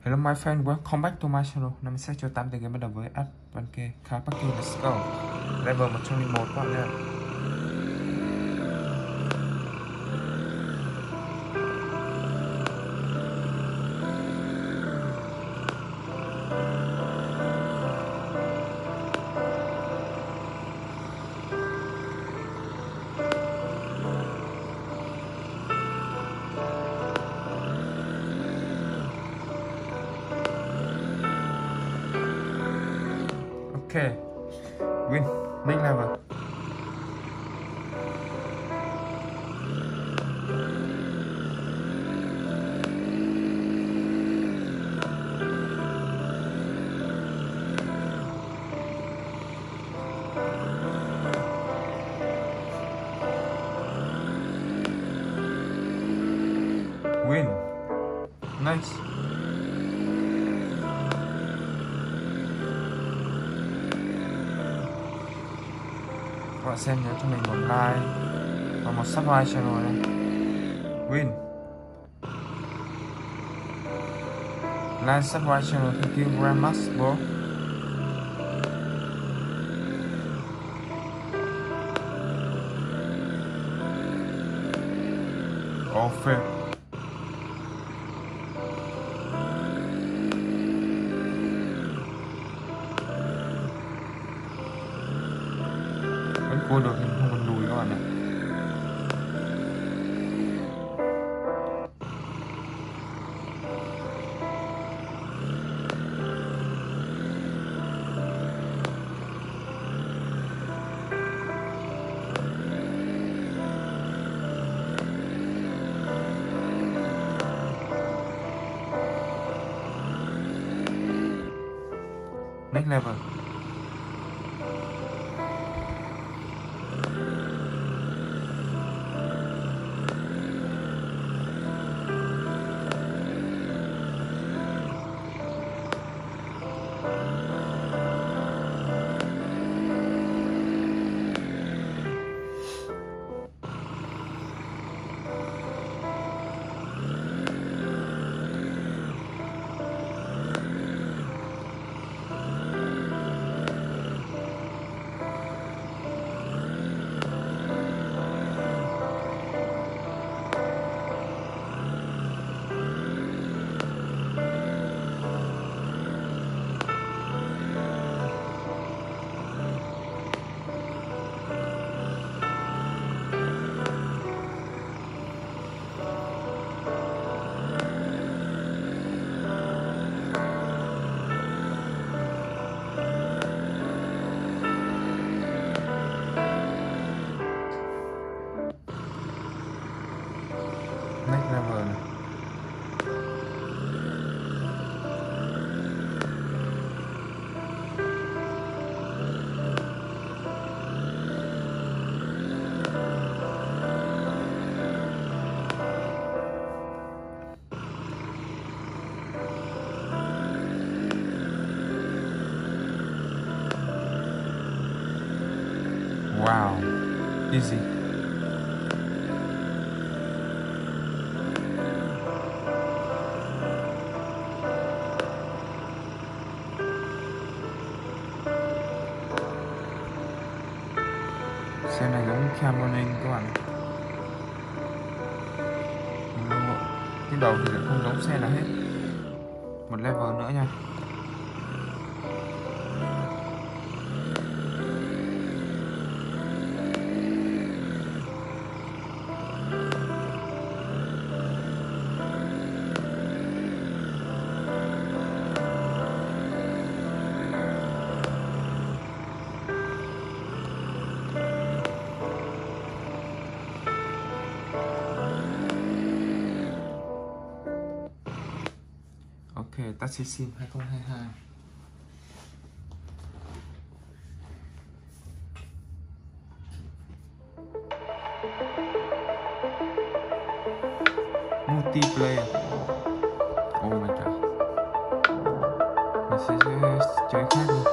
Hello my friend, welcome back to my channel. Năm sẽ cho 8 tựa game bắt đầu với Advanced Car Parking. Let's go. Level 101 các bạn nha. Okay, win, next level. Win, nice. Các bạn xem nhớ cho mình một like và một subscribe channel này. Win, like, subscribe channel. Thank you very much, bro. Oh, fair. Vẫn cua được nhưng không còn lùi các bạn ạ. Next level. Next level này. Wow, easy. Xe này giống Cameroning các bạn. Cái đầu thì lại không giống xe nào hết. Một level nữa nha. Ok, Taxi Sim 2022. Multiplayer. Oh my god. Mình sẽ chơi khác đi.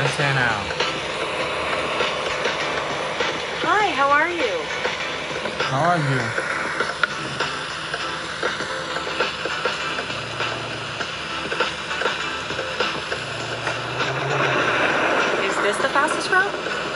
Lên xe nào. Hi, how are you? How are you? Is this the fastest route?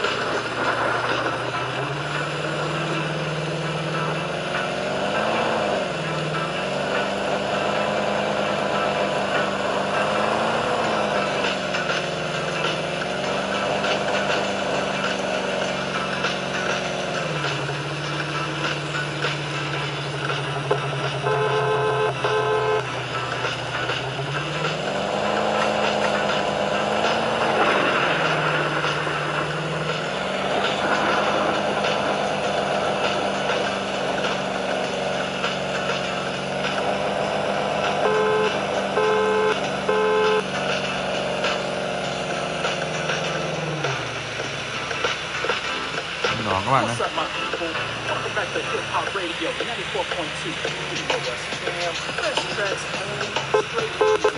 Đó các bạn ơi. What's up, my people? Welcome back to Hip Hop Radio 94.2. You know what's jam. Fresh tracks, straight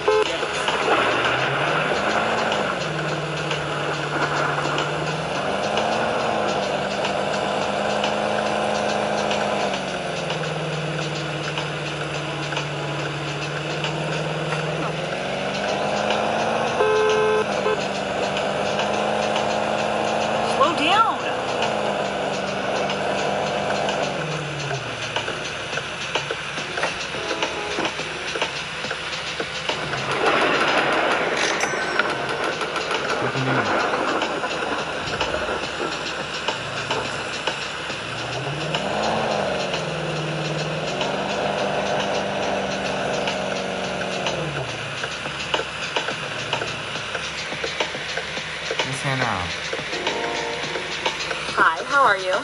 Slow down. Continue. Lên xe nào. Hi, how are you?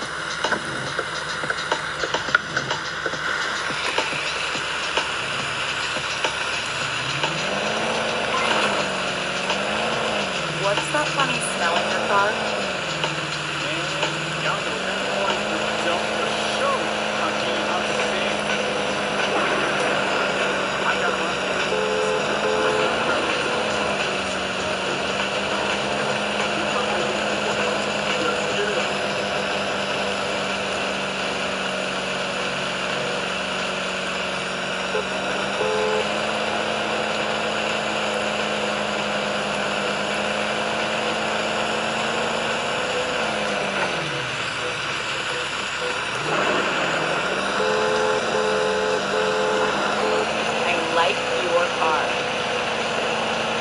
What's that funny smell in your car? y'all know that voice will jump the show. I mean, I'm saying. I got I like your car.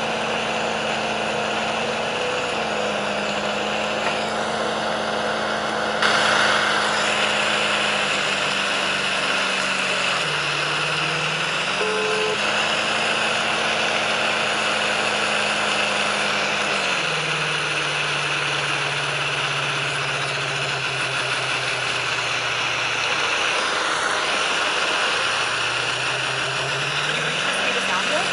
Did you reach the speed of sound yet?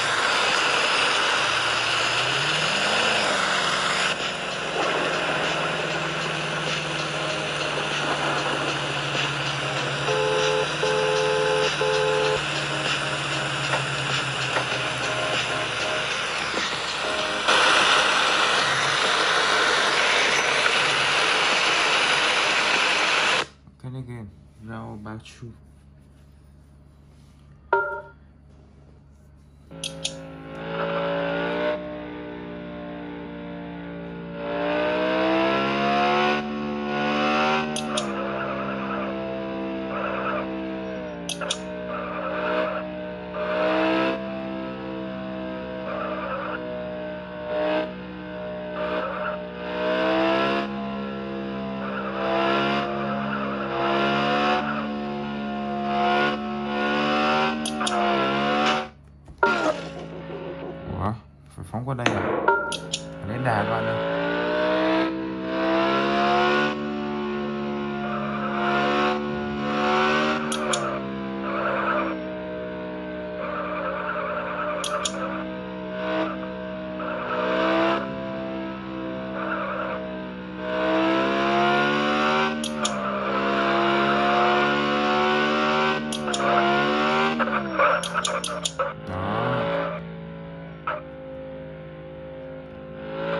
Okay again. Now about you. Ủa, phải phóng qua đây à? Phải lấy đà các bạn ơi. Đó.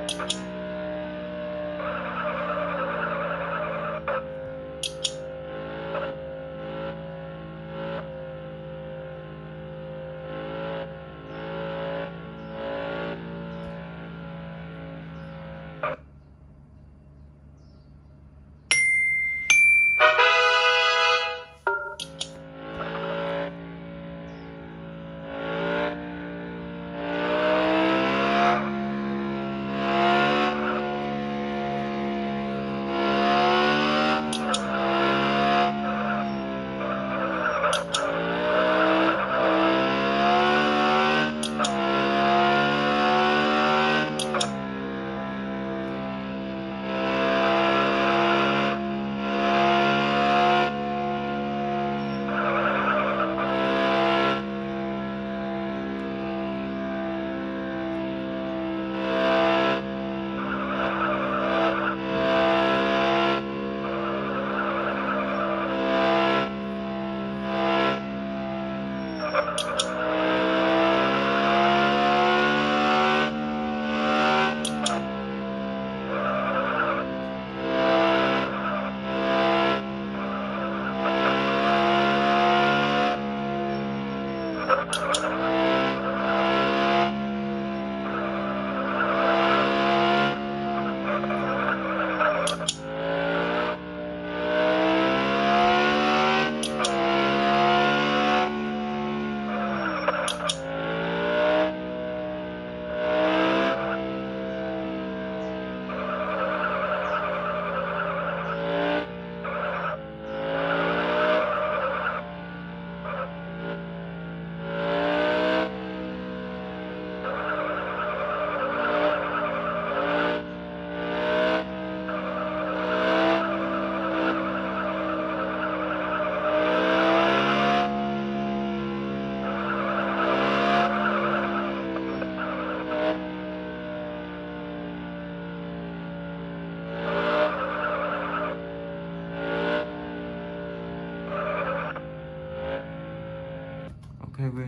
Ok Win.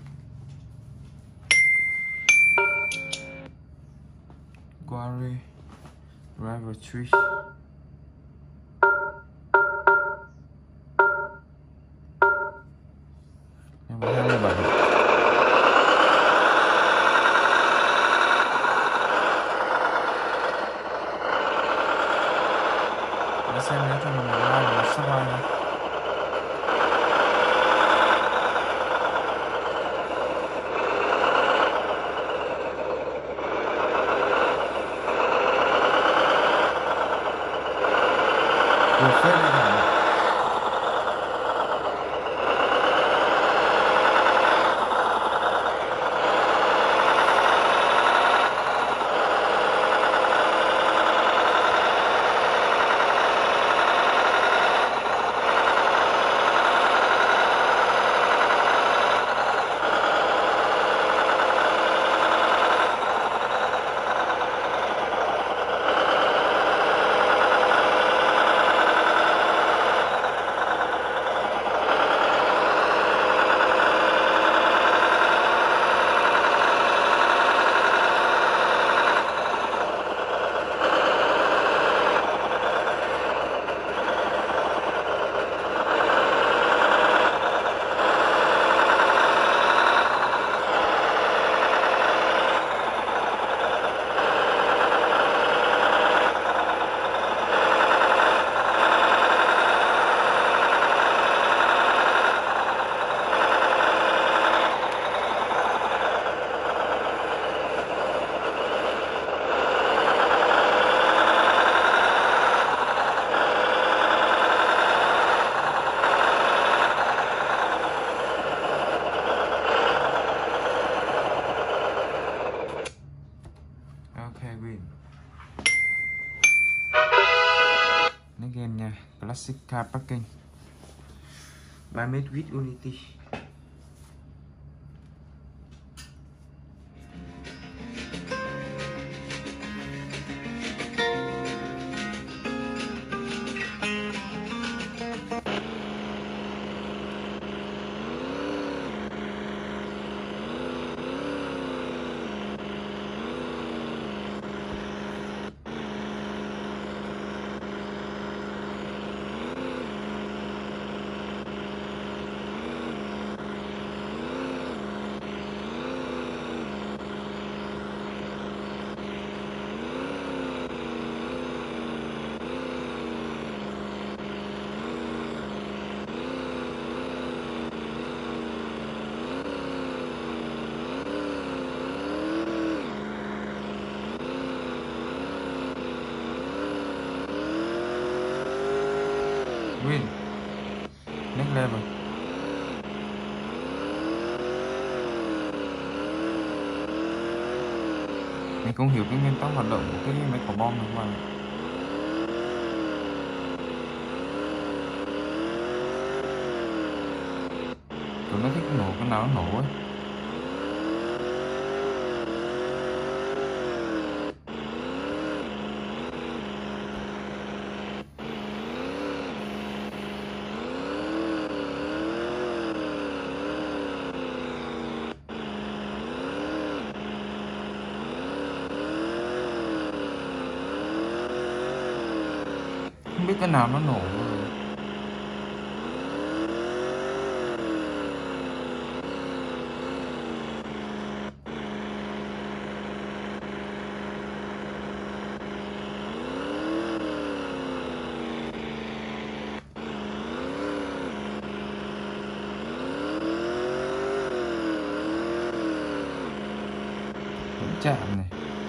Quarry River Tree. Number 27. Để xem nếu cho mình một like và một subscribe nha. Vừa phết lên hả? Again nha, Classic Car Parking 3m with Unity. Win next level. Mình không hiểu cái nguyên tắc hoạt động của cái mấy quả bom này mà tụi nó thích nổ cái nào nó nổ ấy. Không biết cái nào nó nổ rồi. Vẫn chạm này.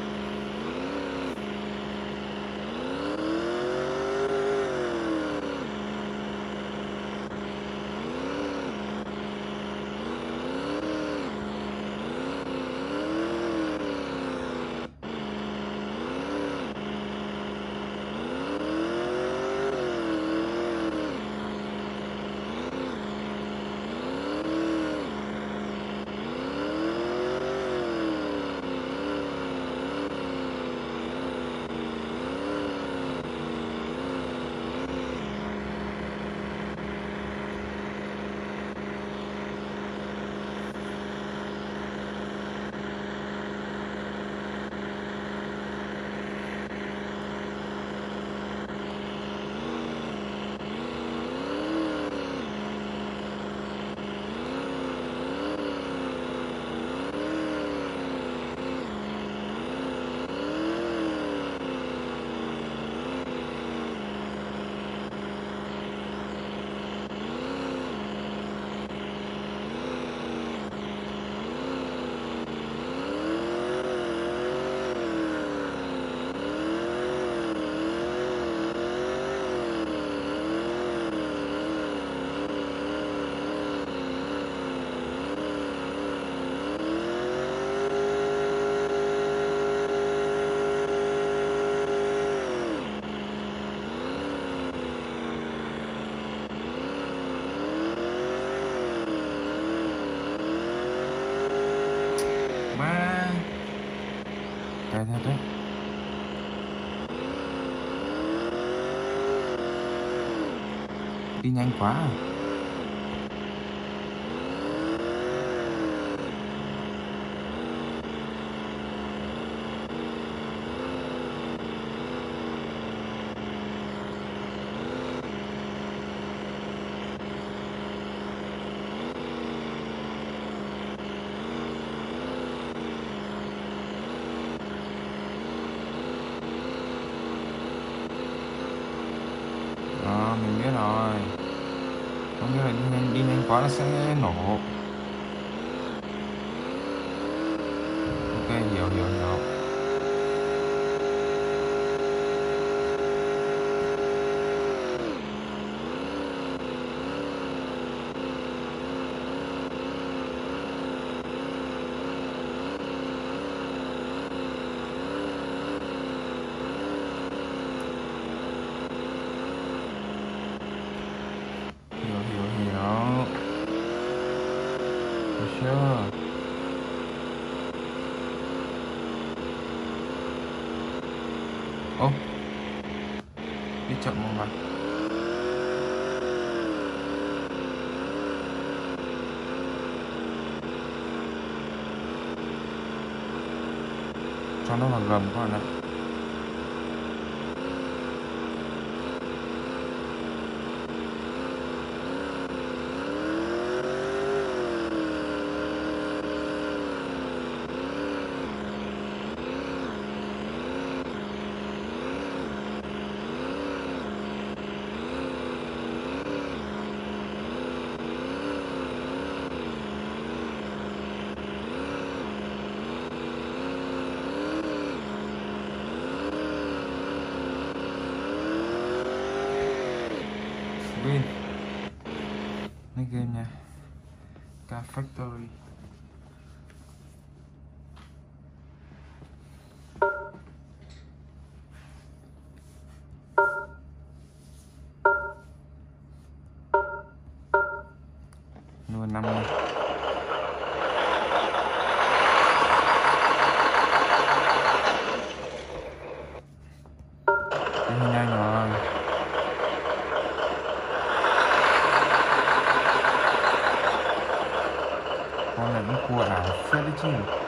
Cay thật đấy. Đi nhanh quá à. Mình biết rồi. Có nghĩa là đi nhanh quá nó sẽ nổ. Ok, hiểu. Chưa. Ô, đi chậm một vài. Cho nó vào gầm các bạn ạ. Win. Lấy game nha. Car Factory. Luôn 50. Cái hình này rồi. Con này cũng cua ảo phết đấy chứ.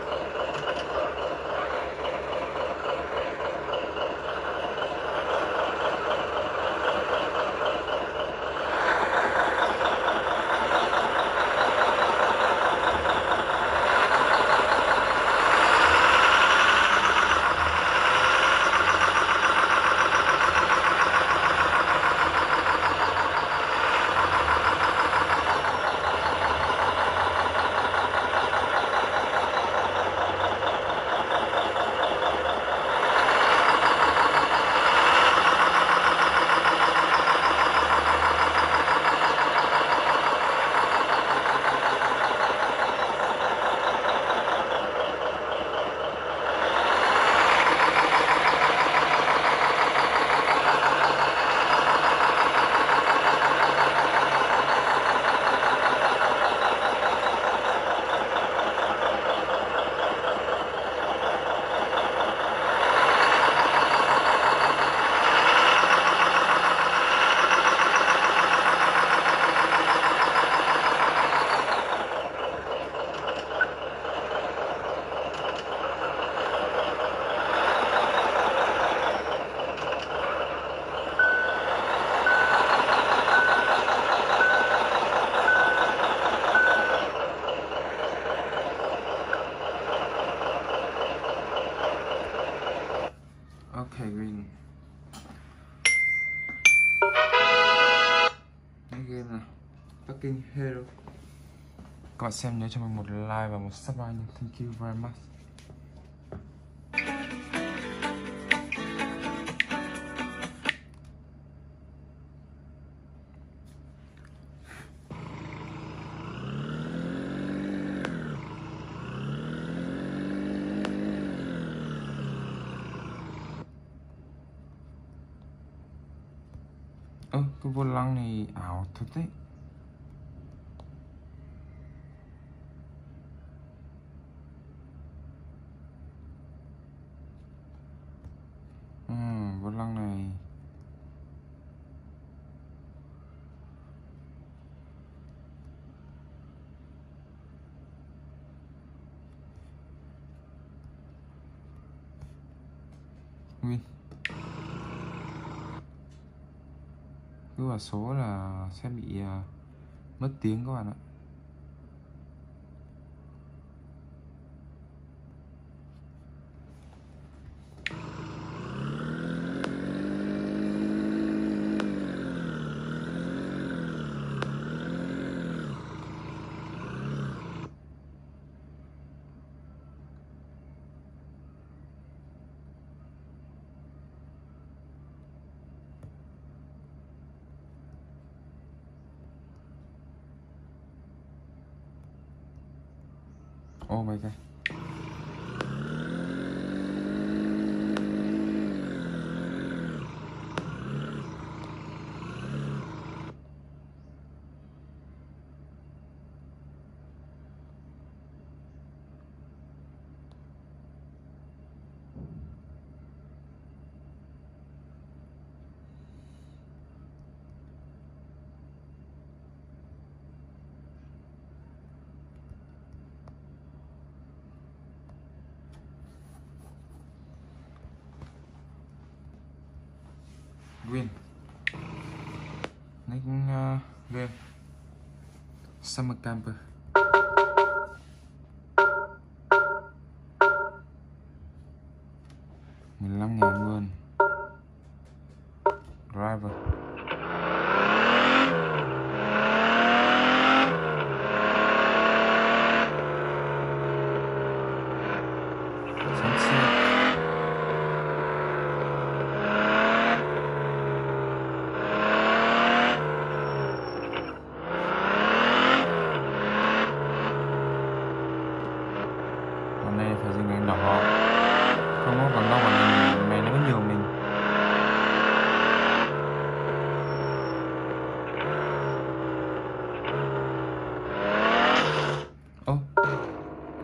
Ok Green. Cái game này fucking hero. Các bạn xem nhớ cho mình một like và một subscribe nha. Thank you very much. Cái vô lăng này ảo thật đấy. Vô lăng này Win. Cứ vào số là sẽ bị mất tiếng các bạn ạ. Oh my god. Win. Next game Summer Camper. $15.000 luôn. Driver.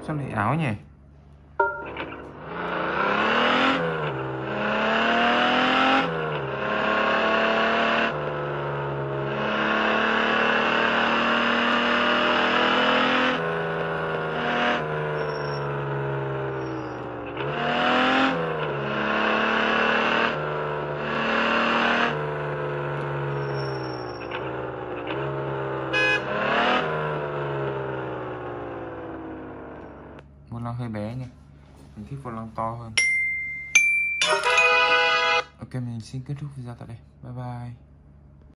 Sao lại áo nhỉ? Vô lăng hơi bé nha, mình thích vô lăng to hơn. Ok, mình xin kết thúc video tại đây. Bye bye.